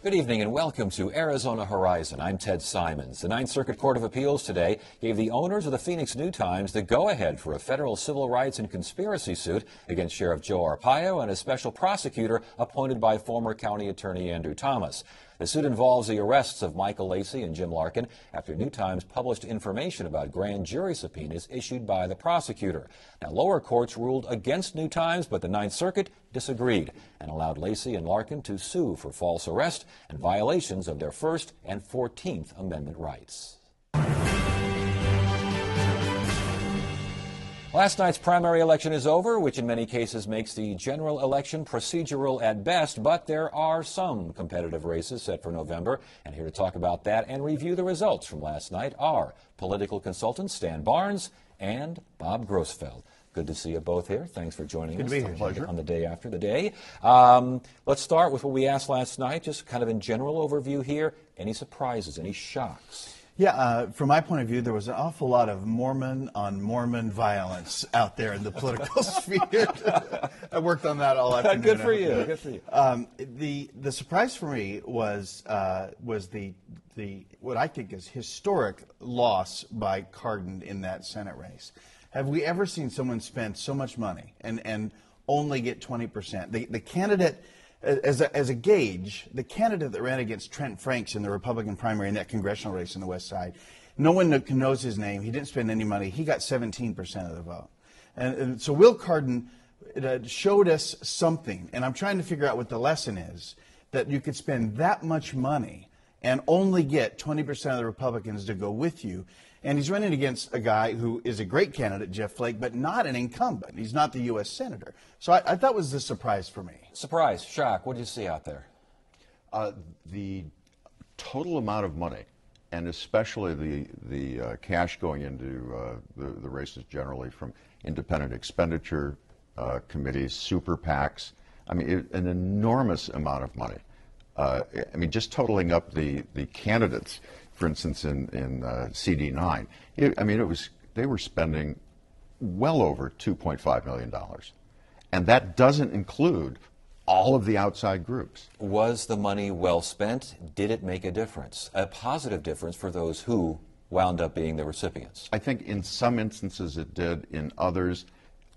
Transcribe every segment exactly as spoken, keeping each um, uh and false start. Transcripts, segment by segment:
Good evening and welcome to Arizona Horizon. I'm Ted Simons. The Ninth Circuit Court of Appeals today gave the owners of the Phoenix New-Times the go-ahead for a federal civil rights and conspiracy suit against Sheriff Joe Arpaio and a special prosecutor appointed by former County Attorney Andrew Thomas. The suit involves the arrests of Michael Lacey and Jim Larkin after New-Times published information about grand jury subpoenas issued by the prosecutor. Now, lower courts ruled against New-Times, but the Ninth Circuit disagreed and allowed Lacey and Larkin to sue for false arrest and violations of their First and Fourteenth Amendment rights. Last night's primary election is over, which in many cases makes the general election procedural at best, but there are some competitive races set for November. And here to talk about that and review the results from last night are political consultants Stan Barnes and Bob Grossfeld. Good to see you both here. Thanks for joining Good us to be here. Pleasure. on the day after the day. Um, let's start with what we asked last night, just kind of in general overview here. Any surprises, any shocks? Yeah, uh, from my point of view, there was an awful lot of Mormon on Mormon violence out there in the political sphere. I worked on that all afternoon. Good for you. Good for you. Um, the the surprise for me was uh, was the the what I think is historic loss by Cardin in that Senate race. Have we ever seen someone spend so much money and and only get twenty percent? The the candidate. As a, as a gauge, the candidate that ran against Trent Franks in the Republican primary in that congressional race on the West Side, no one knows his name. He didn't spend any money. He got seventeen percent of the vote. And, and so Will Cardin uh, showed us something, and I'm trying to figure out what the lesson is, that you could spend that much money and only get twenty percent of the Republicans to go with you. And he's running against a guy who is a great candidate, Jeff Flake, but not an incumbent. He's not the U S senator. So I, I thought it was a surprise for me. Surprise, shock. What did you see out there? Uh, the total amount of money, and especially the the uh, cash going into uh, the, the races generally from independent expenditure uh, committees, super PACs. I mean, it, an enormous amount of money. Uh, I mean, just totaling up the, the candidates, for instance, in, in uh, C D nine, it, I mean, it was they were spending well over two point five million dollars. And that doesn't include all of the outside groups. Was the money well spent? Did it make a difference? A positive difference for those who wound up being the recipients? I think in some instances it did. In others,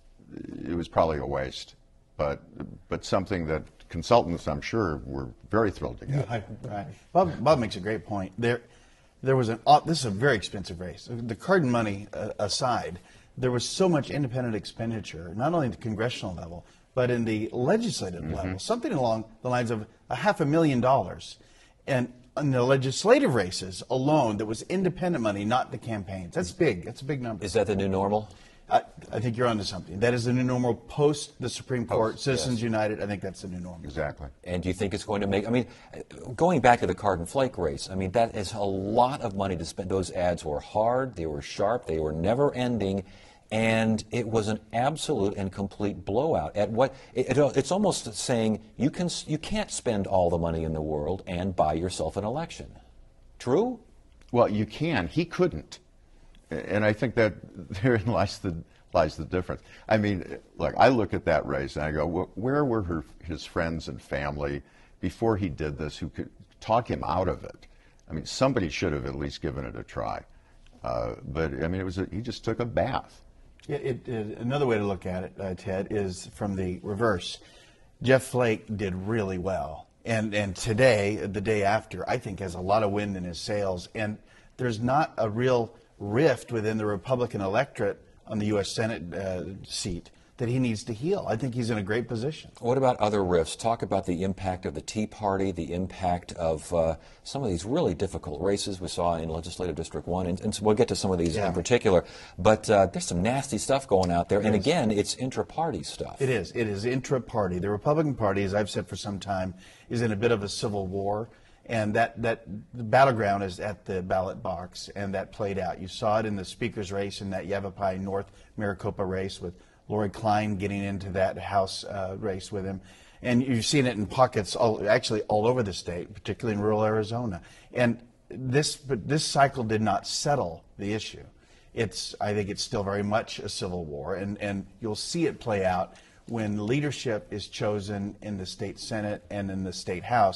it was probably a waste. But but something that consultants, I'm sure, were very thrilled to get. Right, right. Bob, Bob makes a great point. There, there was an. Uh, this is a very expensive race. The Cardin money uh, aside, there was so much independent expenditure, not only at the congressional level, but in the legislative mm-hmm. level. Something along the lines of a half a million dollars, and in the legislative races alone, that was independent money, not the campaigns. That's big. That's a big number. Is that the new normal? I, I think you're onto something. That is the new normal post the Supreme Court, Post, Citizens yes. United. I think that's the new normal. Exactly. And do you think it's going to make, I mean, going back to the Cardin Flake race, I mean, that is a lot of money to spend. Those ads were hard, they were sharp, they were never ending, and it was an absolute and complete blowout. At what it, it, it's almost saying you can you can't spend all the money in the world and buy yourself an election. True? Well, you can. He couldn't. And I think that therein lies the lies the difference. I mean, look, I look at that race and I go, where were her, his friends and family before he did this who could talk him out of it? I mean, somebody should have at least given it a try. Uh, but, I mean, it was a, he just took a bath. Yeah, it, it, another way to look at it, uh, Ted, is from the reverse. Jeff Flake did really well. And, and today, the day after, I think has a lot of wind in his sails. And there's not a real rift within the Republican electorate on the U S Senate uh, seat that he needs to heal. I think he's in a great position. What about other rifts? Talk about the impact of the Tea Party, the impact of uh, some of these really difficult races we saw in Legislative District one, and, and so we'll get to some of these yeah. in particular. But uh, there's some nasty stuff going out there, it and is. again, it's intra-party stuff. It is. It is intra-party. The Republican Party, as I've said for some time, is in a bit of a civil war. And that, that the battleground is at the ballot box, and that played out. You saw it in the speaker's race in that Yavapai North Maricopa race with Lori Klein getting into that House uh, race with him. And you've seen it in pockets, all, actually all over the state, particularly in rural Arizona. And this, but this cycle did not settle the issue. It's, I think it's still very much a civil war, and, and you'll see it play out when leadership is chosen in the state Senate and in the state House.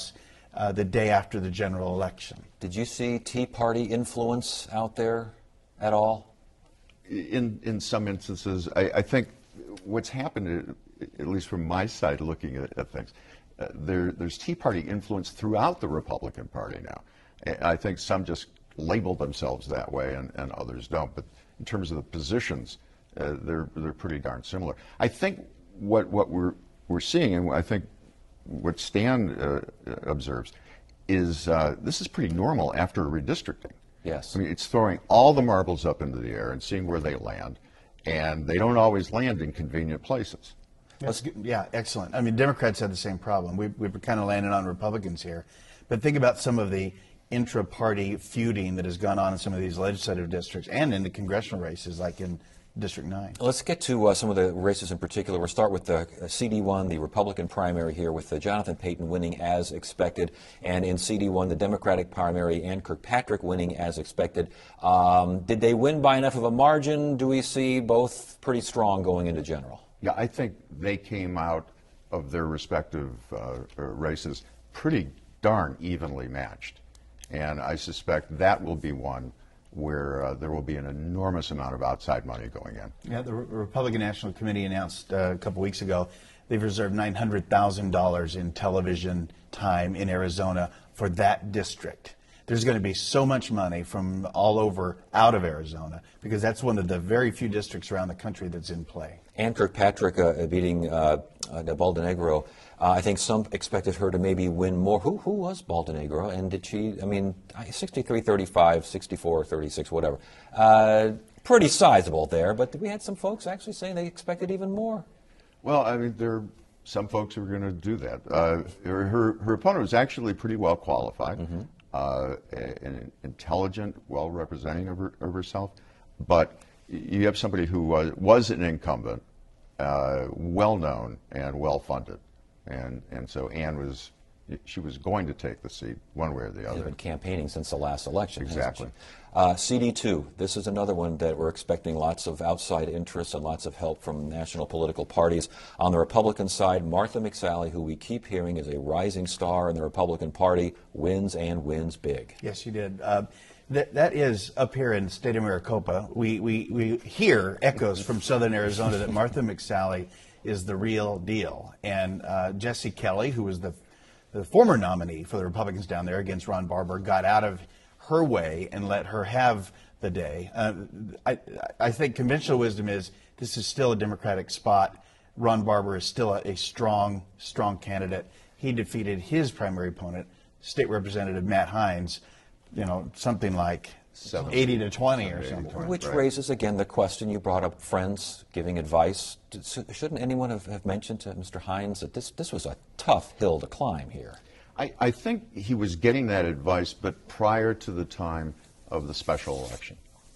uh, the day after the general election. Did you see Tea Party influence out there at all? In in some instances, I, I think what's happened, at least from my side looking at, at things, uh, there there's Tea Party influence throughout the Republican Party now. I think some just label themselves that way, and, and others don't. But in terms of the positions, uh, they're they're pretty darn similar. I think what what we're we're seeing, and I think what Stan uh, observes, is uh, this is pretty normal after redistricting. Yes. I mean, it's throwing all the marbles up into the air and seeing where they land, and they don't always land in convenient places. That's good. Yeah, excellent. I mean, Democrats had the same problem. We, we've kind of landed on Republicans here. But think about some of the intra-party feuding that has gone on in some of these legislative districts and in the congressional races, like in District nine. Let's get to uh, some of the races in particular. We'll start with the uh, C D one, the Republican primary here, with uh, Jonathan Payton winning as expected, and in C D one, the Democratic primary, Ann Kirkpatrick winning as expected. Um, did they win by enough of a margin? Do we see both pretty strong going into general? Yeah, I think they came out of their respective uh, races pretty darn evenly matched, and I suspect that will be one where uh, there will be an enormous amount of outside money going in. Yeah, the Re- Republican National Committee announced uh, a couple weeks ago they've reserved nine hundred thousand dollars in television time in Arizona for that district. There's going to be so much money from all over out of Arizona because that's one of the very few districts around the country that's in play. Ann Kirkpatrick uh, beating uh, uh, Baldenegro. Uh, I think some expected her to maybe win more. Who who was Baldenegro? And did she, I mean, sixty-three thirty-five, sixty-four thirty-six, whatever. Uh, pretty sizable there, but we had some folks actually saying they expected even more. Well, I mean, there are some folks who are going to do that. Uh, her, her opponent was actually pretty well qualified, mm-hmm. uh, and intelligent, well representing of, her, of herself. But you have somebody who was, was an incumbent, uh, well known and well funded. And and so Ann was, she was going to take the seat one way or the other. She's been campaigning since the last election. Exactly. Uh, C D two, this is another one that we're expecting lots of outside interest and lots of help from national political parties. On the Republican side, Martha McSally, who we keep hearing is a rising star in the Republican Party, wins and wins big. Yes, she did. Uh, that, that is up here in the state of Maricopa. We, we, we hear echoes from southern Arizona that Martha McSally is the real deal. And uh, Jesse Kelly, who was the, the former nominee for the Republicans down there against Ron Barber, got out of her way and let her have the day. Uh, I, I think conventional wisdom is this is still a Democratic spot. Ron Barber is still a, a strong, strong candidate. He defeated his primary opponent, State Representative Matt Hines, you know, something like Seven, eighty to twenty or something. Which right. raises, again, the question you brought up, friends giving advice. Shouldn't anyone have, have mentioned to Mister Hines that this, this was a tough hill to climb here? I, I think he was getting that advice, but prior to the time of the special election.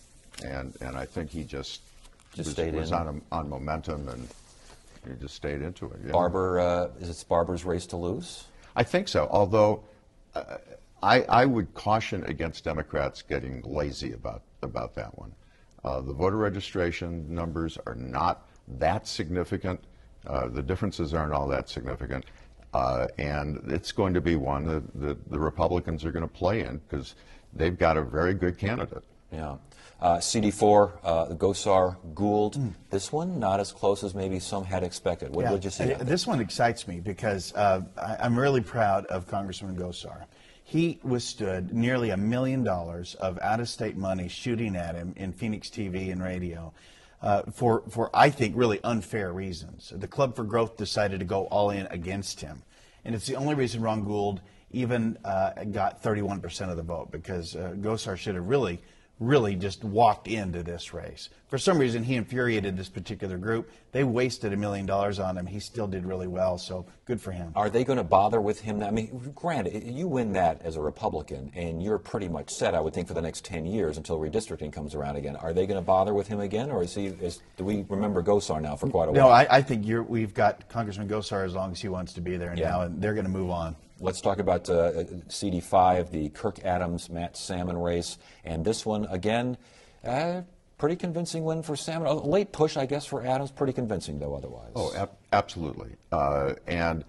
And and I think he just, just was, stayed was in. on, a, on momentum, and he just stayed into it. Yeah. Barber, uh, is it Barber's race to lose? I think so, although uh, I, I would caution against Democrats getting lazy about, about that one. Uh, the voter registration numbers are not that significant. Uh, the differences aren't all that significant. Uh, and it's going to be one that the, the Republicans are going to play in because they've got a very good candidate. Yeah. Uh, C D four, uh, Gosar, Gould. Mm. This one not as close as maybe some had expected. What yeah. did you see? This one excites me because uh, I, I'm really proud of Congressman Gosar. He withstood nearly a million dollars of out-of-state money shooting at him in Phoenix T V and radio uh, for, for, I think, really unfair reasons. The Club for Growth decided to go all in against him. And it's the only reason Ron Gould even uh, got thirty-one percent of the vote, because uh, Gosar should have really, really just walked into this race. For some reason, he infuriated this particular group. They wasted a million dollars on him. He still did really well, so good for him. Are they going to bother with him? I mean, granted, you win that as a Republican, and you're pretty much set, I would think, for the next ten years until redistricting comes around again. Are they going to bother with him again, or is he? Is, do we remember Gosar now for quite a while? No, I, I think you're, we've got Congressman Gosar as long as he wants to be there yeah. now, and they're going to move on. Let's talk about uh, C D five, the Kirk Adams, Matt Salmon race. And this one, again, uh, pretty convincing win for Salmon. A late push, I guess, for Adams. Pretty convincing, though, otherwise. Oh, ab- absolutely. Uh, and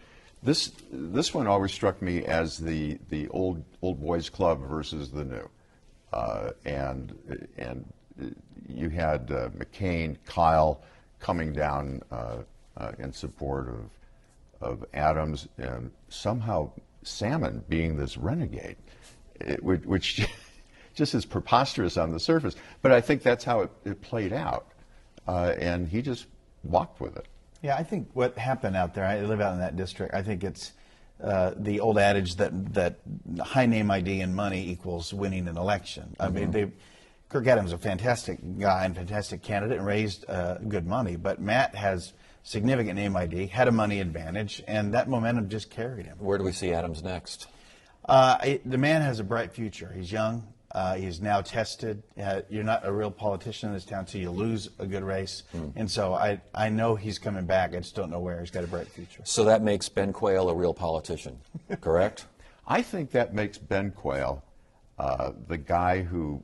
This this one always struck me as the the old old boys club versus the new, uh, and and you had uh, McCain, Kyle coming down uh, uh, in support of of Adams, and somehow Salmon being this renegade, it, which, which just is preposterous on the surface. But I think that's how it, it played out, uh, and he just walked with it. Yeah, I think what happened out there, I live out in that district, I think it's uh, the old adage that, that high name I D and money equals winning an election. I mm-hmm. mean, they, Kirk Adams is a fantastic guy and fantastic candidate and raised uh, good money, but Matt has significant name I D, had a money advantage, and that momentum just carried him. Where do we see Adams next? Uh, I, the man has a bright future. He's young. Uh, he's now tested. Uh, you're not a real politician in this town, so you lose a good race. Mm. And so I, I know he's coming back. I just don't know where. He's got a bright future. So that makes Ben Quayle a real politician, correct? I think that makes Ben Quayle uh, the guy who,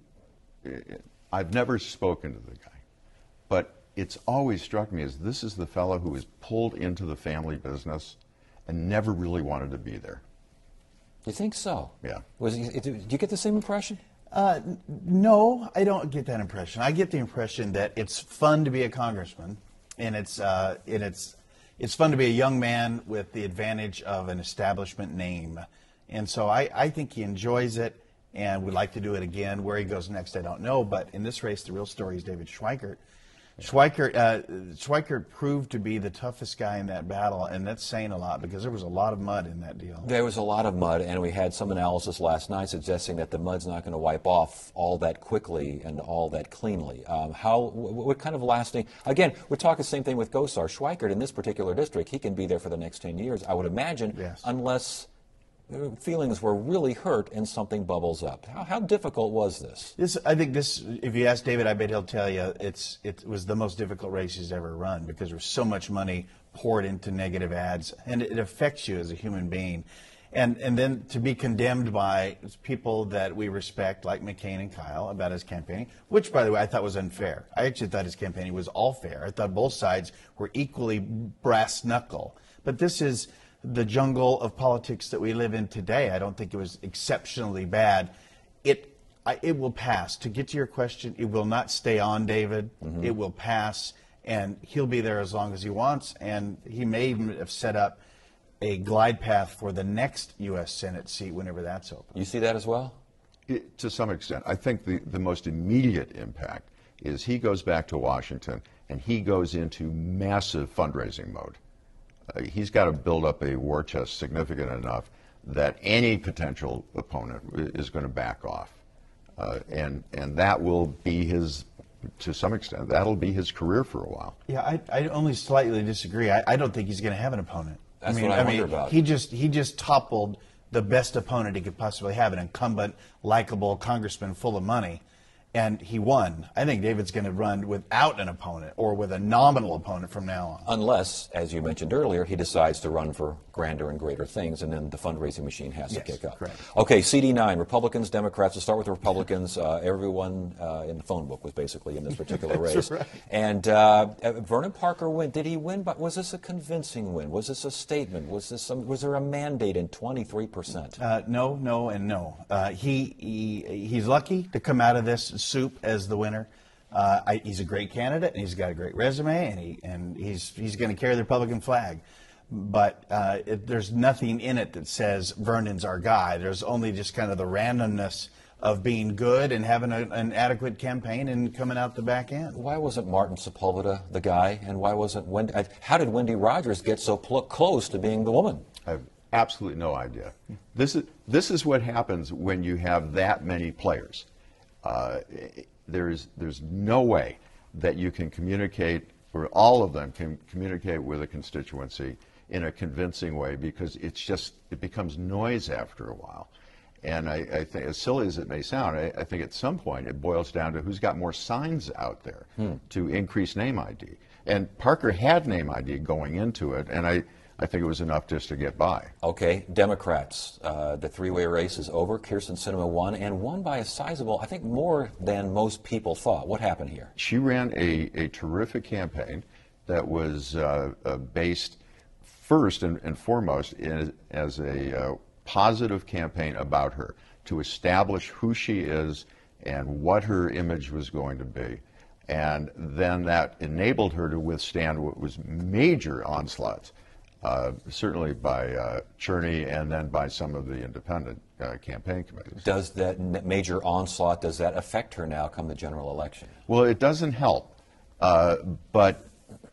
I've never spoken to the guy, but it's always struck me as this is the fellow who was pulled into the family business and never really wanted to be there. You think so? Yeah. Was he, do you get the same impression? Uh, no, I don't get that impression. I get the impression that it's fun to be a congressman, and it's uh, and it's it's fun to be a young man with the advantage of an establishment name, and so I, I think he enjoys it and would like to do it again. Where he goes next, I don't know. But in this race, the real story is David Schweikert. Schweikert, uh, Schweikert proved to be the toughest guy in that battle, and that's saying a lot because there was a lot of mud in that deal. There was a lot of mud, and we had some analysis last night suggesting that the mud's not going to wipe off all that quickly and all that cleanly. Um, how, what kind of lasting, again, we're talking the same thing with Gosar. Schweikert in this particular district, he can be there for the next ten years, I would imagine, yes. unless feelings were really hurt and something bubbles up. How, how difficult was this? This, I think this, if you ask David, I bet he'll tell you it's, it was the most difficult race he's ever run because there was so much money poured into negative ads, and it, it affects you as a human being. And, and then to be condemned by people that we respect, like McCain and Kyle, about his campaigning, which, by the way, I thought was unfair. I actually thought his campaigning was all fair. I thought both sides were equally brass knuckle. But this is the jungle of politics that we live in today. I don't think it was exceptionally bad. It I, it will pass. To get to your question, it will not stay on, David. Mm-hmm. It will pass, and he'll be there as long as he wants, and he may even have set up a glide path for the next U S Senate seat whenever that's open. You see that as well? It, to some extent. I think the, the most immediate impact is he goes back to Washington, and he goes into massive fundraising mode. Uh, he's got to build up a war chest significant enough that any potential opponent is going to back off. Uh, and and that will be his, to some extent, that'll be his career for a while. Yeah, I, I only slightly disagree. I, I don't think he's going to have an opponent. That's I mean, what I, I wonder mean, about. He just, he just toppled the best opponent he could possibly have, an incumbent, likable congressman full of money. And he won. I think David's going to run without an opponent or with a nominal opponent from now on. Unless, as you mentioned earlier, he decides to run for grander and greater things, and then the fundraising machine has yes, to kick up. Correct. Okay, C D nine, Republicans, Democrats. We'll start with the Republicans. Uh, everyone uh, in the phone book was basically in this particular race. Right. And uh, Vernon Parker win. Did he win? But was this a convincing win? Was this a statement? Was this some, was there a mandate in twenty-three percent? Uh, no, no, and no. Uh, he, he he's lucky to come out of this soup as the winner. Uh, I, he's a great candidate, and he's got a great resume, and he and he's he's going to carry the Republican flag. But uh, it, there's nothing in it that says Vernon's our guy. There's only just kind of the randomness of being good and having a, an adequate campaign and coming out the back end. Why wasn't Martin Sepulveda the guy, and why wasn't Wendy? How did Wendy Rogers get so pl- close to being the woman? I have absolutely no idea. This is this is what happens when you have that many players. Uh, there's there's no way that you can communicate, or all of them can communicate with a constituency in a convincing way, because it's just, it becomes noise after a while. And I, I think, as silly as it may sound, I, I think at some point it boils down to who's got more signs out there hmm. to increase name I D. And Parker had name I D going into it, and I, I think it was enough just to get by. Okay, Democrats. Uh, the three-way race is over. Kirsten Sinema won, and won by a sizable, I think more than most people thought. What happened here? She ran a, a terrific campaign that was uh, uh, based first and, and foremost is, as a uh, positive campaign about her, to establish who she is and what her image was going to be. And then that enabled her to withstand what was major onslaughts, uh, certainly by uh, Cherney and then by some of the independent uh, campaign committees. Does that major onslaught, does that affect her now come the general election? Well, it doesn't help, uh, but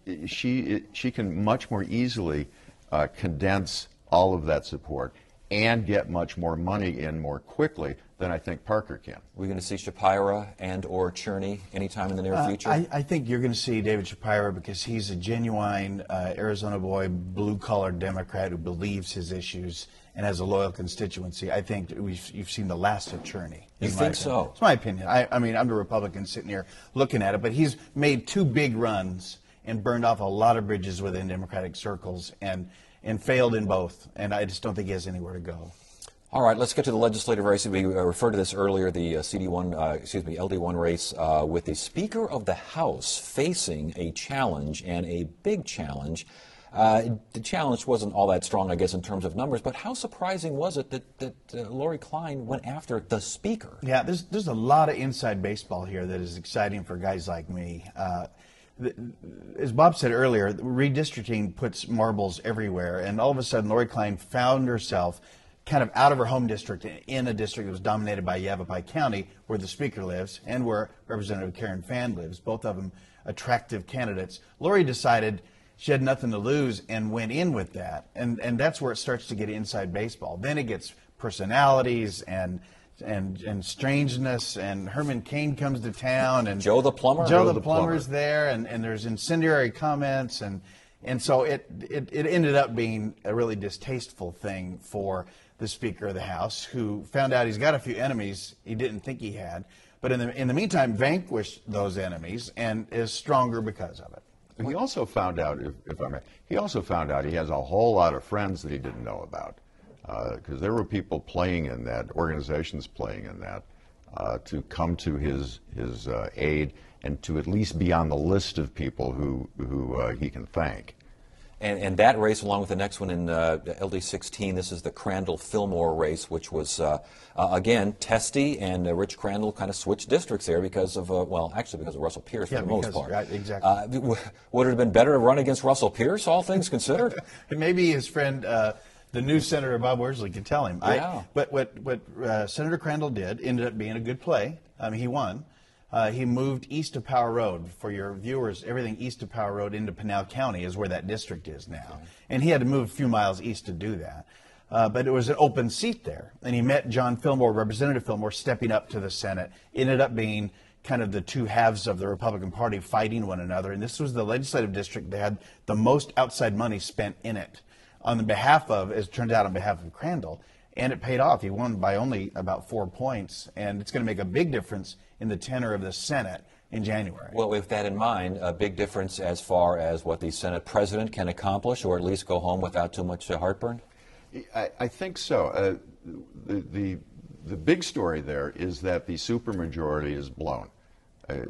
she, she can much more easily uh, condense all of that support and get much more money in more quickly than I think Parker can. We're going to see Shapira and or Cherney anytime in the near Uh, future? I, I think you're going to see David Shapira because he's a genuine uh, Arizona boy, blue-collar Democrat who believes his issues and has a loyal constituency. I think we've, you've seen the last of Cherney. You think so? It's my opinion. I, I mean, I'm the Republican sitting here looking at it, but he's made two big runs and burned off a lot of bridges within Democratic circles and, and failed in both. And I just don't think he has anywhere to go. All right, let's get to the legislative race. We uh, referred to this earlier, the uh, C D one, uh, excuse me, L D one race uh, with the Speaker of the House facing a challenge, and a big challenge. Uh, the challenge wasn't all that strong, I guess, in terms of numbers, but how surprising was it that, that uh, Lori Klein went after the Speaker? Yeah, there's, there's a lot of inside baseball here that is exciting for guys like me. Uh, the, as Bob said earlier, redistricting puts marbles everywhere, and all of a sudden Lori Klein found herself kind of out of her home district in a district that was dominated by Yavapai County, where the Speaker lives and where Representative Karen Fann lives, both of them attractive candidates. Lori decided she had nothing to lose and went in with that, and, and that's where it starts to get inside baseball. Then it gets personalities and and and strangeness, and Herman Cain comes to town, and Joe the Plumber? Joe, Joe the, the Plumber's Plumber. there, and, and there's incendiary comments, and and so it, it, it ended up being a really distasteful thing for the Speaker of the House, who found out he's got a few enemies he didn't think he had, but in the in the meantime vanquished those enemies and is stronger because of it. He also found out, if, if I may, he also found out he has a whole lot of friends that he didn't know about, because uh, there were people playing in that, organizations playing in that, uh, to come to his his uh, aid and to at least be on the list of people who who uh, he can thank. And, and that race, along with the next one in uh, L D sixteen, this is the Crandall-Fillmore race, which was, uh, uh, again, testy, and uh, Rich Crandall kind of switched districts there because of, uh, well, actually because of Russell Pierce Yeah, for the because- most part. right, exactly. Uh, w- would it have been better to run against Russell Pierce, all things considered? And maybe his friend, uh, the new Senator Bob Worsley, could tell him. Yeah. I, but what, what uh, Senator Crandall did ended up being a good play. I mean, he won. Uh, he moved east of Power Road. For your viewers, everything east of Power Road into Pinal County is where that district is now. Okay. And he had to move a few miles east to do that. Uh, but it was an open seat there. And he met John Fillmore, Representative Fillmore, stepping up to the Senate. It ended up being kind of the two halves of the Republican Party fighting one another. And this was the legislative district that had the most outside money spent in it on the behalf of, as it turned out, on behalf of Crandall. And it paid off. He won by only about four points. And it's going to make a big difference in the tenor of the Senate in January. Well, with that in mind, a big difference as far as what the Senate president can accomplish, or at least go home without too much uh, heartburn? I, I think so. Uh, the, the the big story there is that the supermajority is blown. Uh,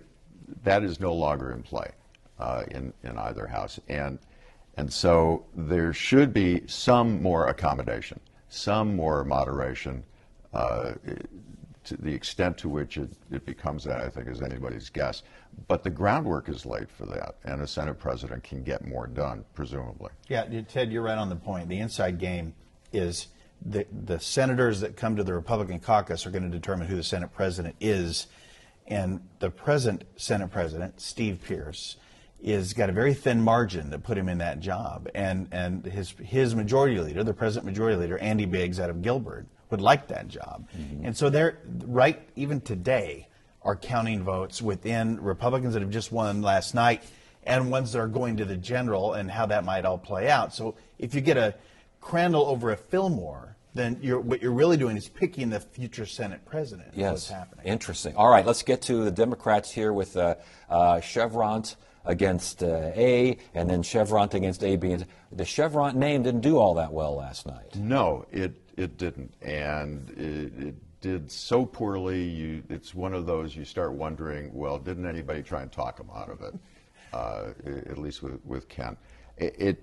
that is no longer in play uh, in in either house, and and so there should be some more accommodation, some more moderation. Uh, to the extent to which it, it becomes that, I think, is anybody's guess. But the groundwork is laid for that, and a Senate president can get more done, presumably. Yeah, Ted, you're right on the point. The inside game is the, the senators that come to the Republican caucus are going to determine who the Senate president is. And the present Senate president, Steve Pierce, is got a very thin margin to put him in that job. And, and his, his majority leader, the present majority leader, Andy Biggs out of Gilbert, would like that job. Mm-hmm. And so they're, right, even today, are counting votes within Republicans that have just won last night and ones that are going to the general and how that might all play out. So if you get a Crandall over a Fillmore, then you're, what you're really doing is picking the future Senate president. Yes, what's happening. Interesting. All right, let's get to the Democrats here with uh, uh, Chevron against uh, A, and then Chevron against A, B. The Chevron name didn't do all that well last night. No, it it didn't, and it, it did so poorly. You, it's one of those you start wondering, well, didn't anybody try and talk him out of it? Uh, at least with with Ken, it, it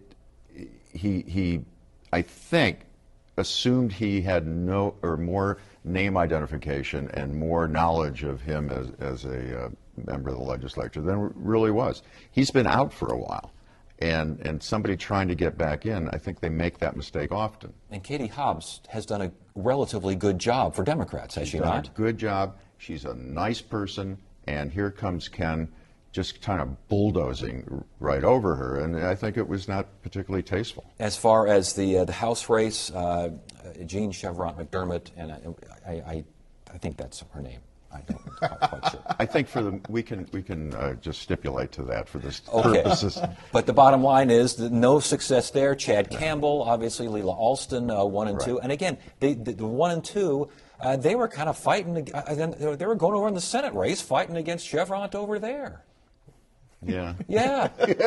he he I think assumed he had no or more name identification and more knowledge of him as as a uh, member of the legislature than really was. He's been out for a while. And, and somebody trying to get back in, I think they make that mistake often. And Katie Hobbs has done a relatively good job for Democrats, has she She's done not? a good job. She's a nice person. And here comes Ken just kind of bulldozing right over her. And I think it was not particularly tasteful. As far as the uh, the House race, uh, Jean Chevron McDermott, and I, I, I think that's her name. I don't, I'm not quite sure. I think for the we can we can uh, just stipulate to that for this Okay. purposes. But the bottom line is that no success there. Chad Campbell, obviously Leila Alston, uh, one and Right. two. And again, they, the, the one and two, uh, they were kind of fighting. Uh, they were going over in the Senate race, fighting against Chevron over there. Yeah. Yeah.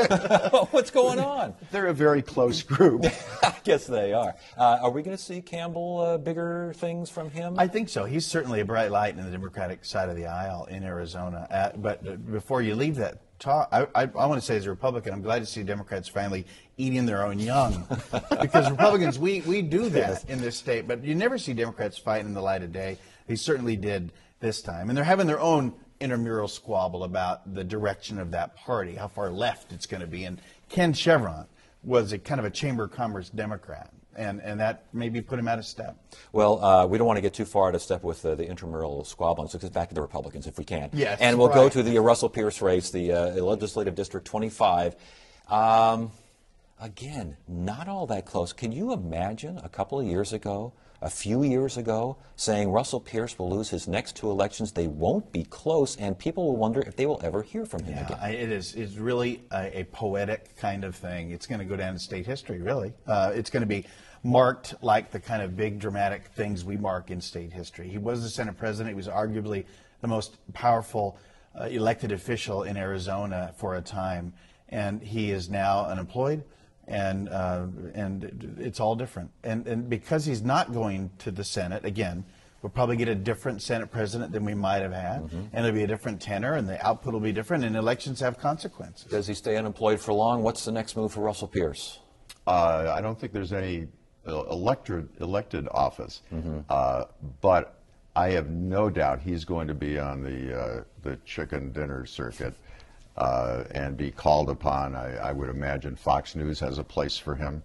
What's going on? They're a very close group. I guess they are. Uh, are we going to see Campbell uh, bigger things from him? I think so. He's certainly a bright light in the Democratic side of the aisle in Arizona. Uh, but uh, before you leave that talk, I, I, I want to say as a Republican, I'm glad to see Democrats finally eating their own young. Because Republicans, we, we do that yes. in this state. But you never see Democrats fighting in the light of day. They certainly did this time. And they're having their own intramural squabble about the direction of that party, how far left it's going to be. And Ken Chevron was a kind of a Chamber of Commerce Democrat, and, and that maybe put him out of step. Well, uh, we don't want to get too far out of step with uh, the intramural squabble, so let's get back to the Republicans if we can. Yes, and we'll right. go to the uh, Russell Pierce race, the uh, Legislative District twenty-five. Um, again, not all that close. Can you imagine a couple of years ago, a few years ago, saying Russell Pierce will lose his next two elections, they won't be close, and people will wonder if they will ever hear from him yeah, again? I, it is it's really a, a poetic kind of thing. It's going to go down in state history, really. Uh, it's going to be marked like the kind of big dramatic things we mark in state history. He was the Senate president. He was arguably the most powerful uh, elected official in Arizona for a time, and he is now unemployed. And uh, and it's all different. And and because he's not going to the Senate again, we'll probably get a different Senate president than we might have had, mm-hmm. and it'll be a different tenor, and the output will be different. And elections have consequences. Does he stay unemployed for long? What's the next move for Russell Pierce? Uh, I don't think there's any elected elected office, mm-hmm. uh, but I have no doubt he's going to be on the uh, the chicken dinner circuit. Uh, and be called upon. I, I would imagine Fox News has a place for him.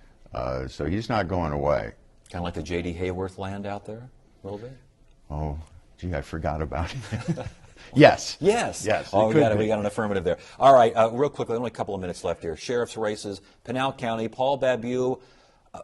Uh, so he's not going away. Kind of like the J D Hayworth land out there, a little bit? Oh, gee, I forgot about it. Yes. Yes. Yes. Oh, we got, it, we got an affirmative there. All right, uh, real quickly, only a couple of minutes left here. Sheriff's races, Pinal County, Paul Babu uh,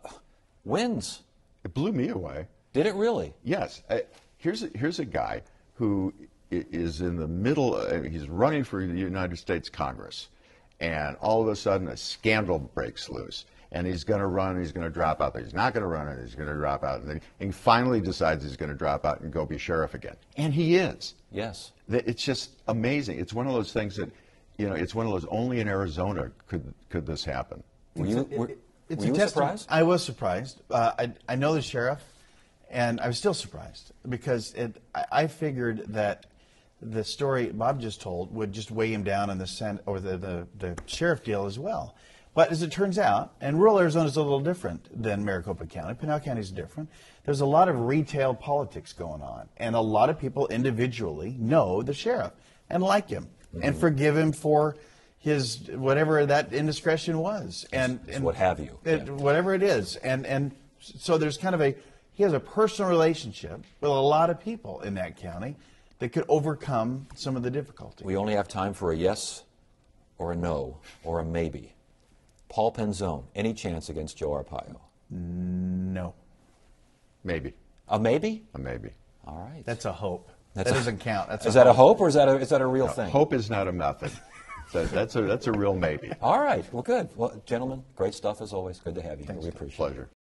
wins. It blew me away. Did it really? Yes. I, here's, a, here's a guy who is in the middle, uh, he's running for the United States Congress, and all of a sudden a scandal breaks loose, and he's going to run, he's going to drop out, he's not going to run it, he's going to drop out, and then he finally decides he's going to drop out and go be sheriff again. And he is. Yes. It's just amazing. It's one of those things that, you know, it's one of those, only in Arizona could could this happen. Were you, It's a- were, it- it's were a you testament- surprised? I was surprised. Uh, I, I know the sheriff, and I was still surprised because it, I, I figured that the story Bob just told would just weigh him down on the Sen- or the, the, the sheriff deal as well. But as it turns out, and rural Arizona is a little different than Maricopa County. Pinal County is different. There's a lot of retail politics going on, and a lot of people individually know the sheriff and like him mm-hmm. and forgive him for his whatever that indiscretion was, and, It's and what have you, it, yeah. whatever it is, and and so there's kind of a he has a personal relationship with a lot of people in that county that could overcome some of the difficulty. We only have time for a yes or a no or a maybe. Paul Penzone, any chance against Joe Arpaio? No, Maybe. A maybe? A maybe. All right. that's a hope. That's that a- doesn't count. That's Is a that a hope. hope or is that a, is that a real No, thing? hope is not a method. That, that's, a, that's a real maybe. All right. Well, good. Well, gentlemen, great stuff as always. Good to have you here. We appreciate it. Pleasure.